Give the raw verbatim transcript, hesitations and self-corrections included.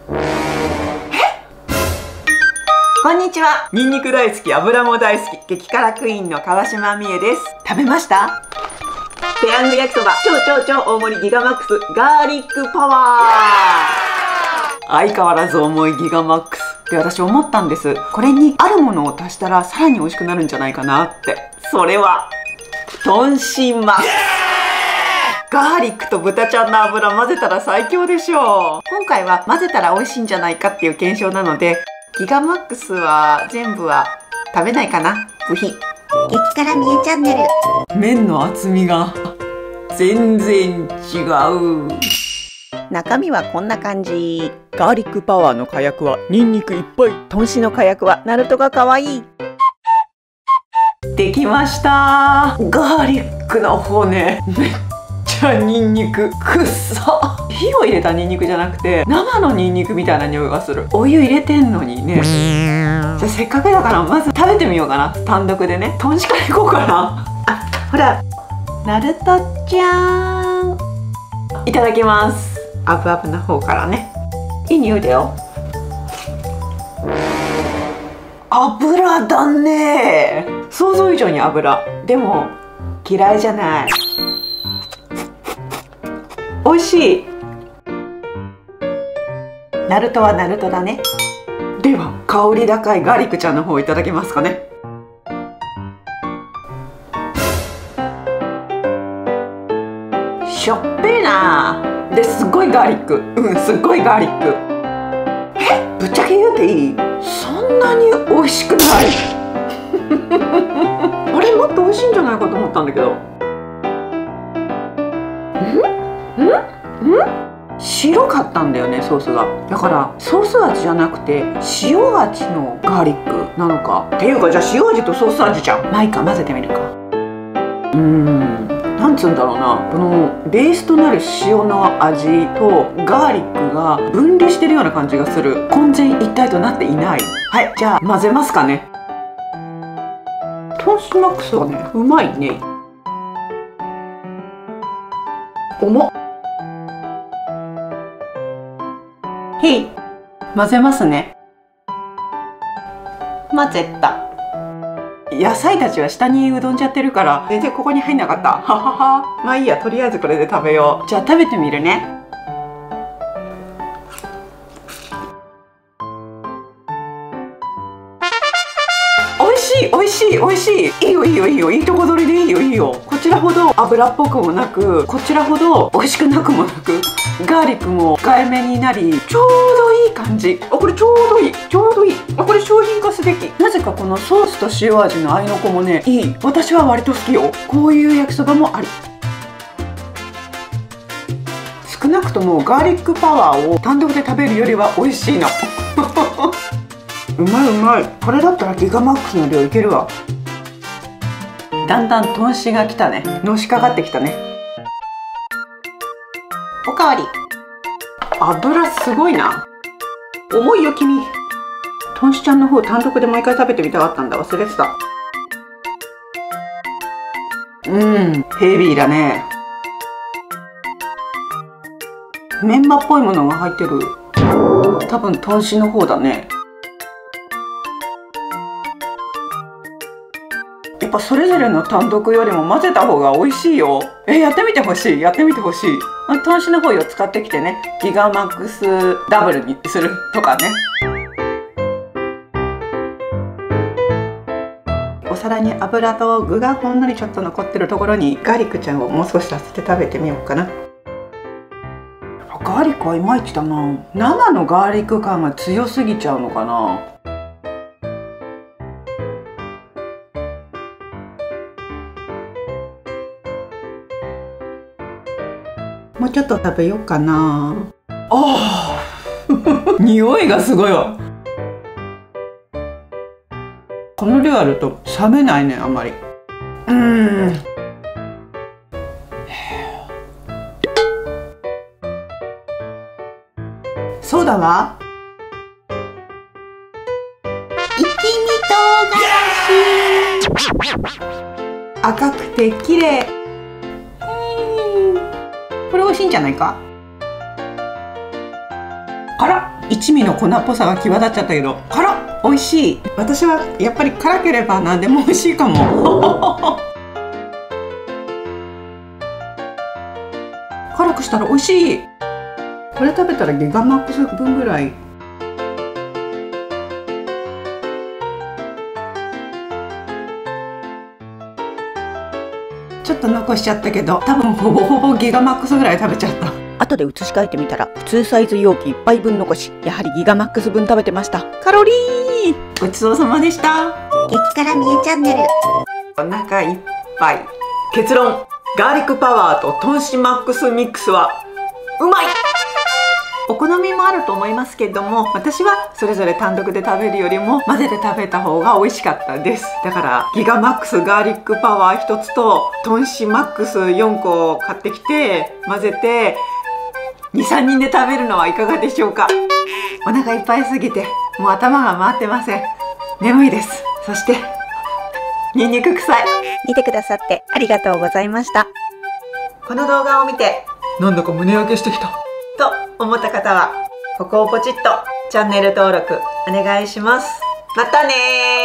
こんにちは。ニンニク大好き、油も大好き、激辛クイーンの川島美恵です。食べました？ペヤング焼きそば、超超超大盛りギガマックス、ガーリックパワー。相変わらず重いギガマックスって私思ったんです。これにあるものを足したらさらに美味しくなるんじゃないかなって。それは、豚心マックス。ガーリックと豚ちゃんの油混ぜたら最強でしょう。今回は混ぜたら美味しいんじゃないかっていう検証なので、ギガマックスは全部は食べないかな。部品。 激辛みえチャンネル。 麺の厚みが全然違う。 中身はこんな感じ。 ガーリックパワーの火薬はニンニクいっぱい。 豚脂の火薬はナルトが可愛い。 できました。ガーリックの方ね、めっちゃニンニクくっさ。火を入れたニンニクじゃなくて生のニンニクみたいな匂いがする。お湯入れてんのにね。じゃあせっかくだからまず食べてみようかな。単独でね。豚脂からいこうかな。あ、ほら、ナルトちゃん。いただきます。アブアブの方からね。いい匂いだよ。油だね。想像以上に油。でも嫌いじゃない。美味しい。ナルトはナルトだね。では香り高いガーリックちゃんの方をいただきますかね。しょっぺーなー。ですっごいガーリック。うん、すっごいガーリック。え、ぶっちゃけ言うていい？そんなに美味しくない。あれ、もっと美味しいんじゃないかと思ったんだけど。ん？ん？ん？白かったんだよね、ソースが。だからソース味じゃなくて塩味のガーリックなのか。っていうか、じゃあ塩味とソース味じゃん。まあいいか、混ぜてみるか。うーん、なんつうんだろうな、このベースとなる塩の味とガーリックが分離してるような感じがする。混然一体となっていない。はい、じゃあ混ぜますかね。トーストマックスはね、うまいね。重っ。へい、混ぜますね。混ぜた。野菜たちは下にうどんじゃってるから全然ここに入んなかった。ははは。まあいいや、とりあえずこれで食べよう。じゃあ食べてみるね。おいしい、おいしい、おいしい。いいよいいよいいよ、いいとこ取りでいいよいいよ。こちらほど油っぽくもなく、こちらほど美味しくなくもなく、ガーリックも控えめになり、ちょうどいい感じ。あ、これちょうどいい、ちょうどいい。あ、これ商品化すべき。なぜかこのソースと塩味の合いの子もね、いい。私は割と好きよ。こういう焼きそばもあり。少なくともガーリックパワーを単独で食べるよりは美味しいの。うまいうまい。これだったらギガマックスの量いけるわ。だんだん豚脂がきたね。のしかかってきたね。おかわり。油すごいな。重いよ君。豚脂ちゃんの方単独でもう一回食べてみたかったんだ。忘れてた。うん、ヘビーだね。メンマっぽいものが入ってる。多分豚脂の方だね。やっぱそれぞれの単独よりも混ぜた方が美味しいよ。え、やってみてほしい。やってみてほしい。豚脂の方を使ってきてね。ギガマックスダブルにするとかね。お皿に油と具がほんのりちょっと残ってるところにガーリックちゃんをもう少し足して食べてみようかな。ガーリックはいまいちだな。生のガーリック感が強すぎちゃうのかな。もうちょっと食べようかな。ああ匂いがすごいわ。この量あると冷めないね、あんまり。うーん。そうだわ。 一味唐辛子。 赤くて綺麗。これ美味しいんじゃないか。辛っ。 一味の粉っぽさが際立っちゃったけど、辛っ、美味しい。私はやっぱり辛ければ何でも美味しいかも。辛くしたら美味しい。これ食べたらギガマックス分ぐらい。ちょっと残しちゃったけど、多分ほぼほぼギガマックスぐらい食べちゃった。 後で移し替えてみたら普通サイズ容器いっぱいぶん残し、やはりギガマックス分食べてました。カロリー。 ごちそうさまでした。 激辛みえチャンネル。 お腹いっぱい。結論、ガーリックパワーとトンシマックスミックスはうまい。お好みもあると思いますけども、私はそれぞれ単独で食べるよりも混ぜて食べた方が美味しかったです。だからギガマックスガーリックパワーひとつとトンシマックスよんこ買ってきて混ぜてにさんにんで食べるのはいかがでしょうか。お腹いっぱいすぎてもう頭が回ってません。眠いです。そしてニンニク臭い。 見てくださってありがとうございました。 この動画を見てなんだか胸焼けしてきたと思った方はここをポチッとチャンネル登録お願いします。またねー。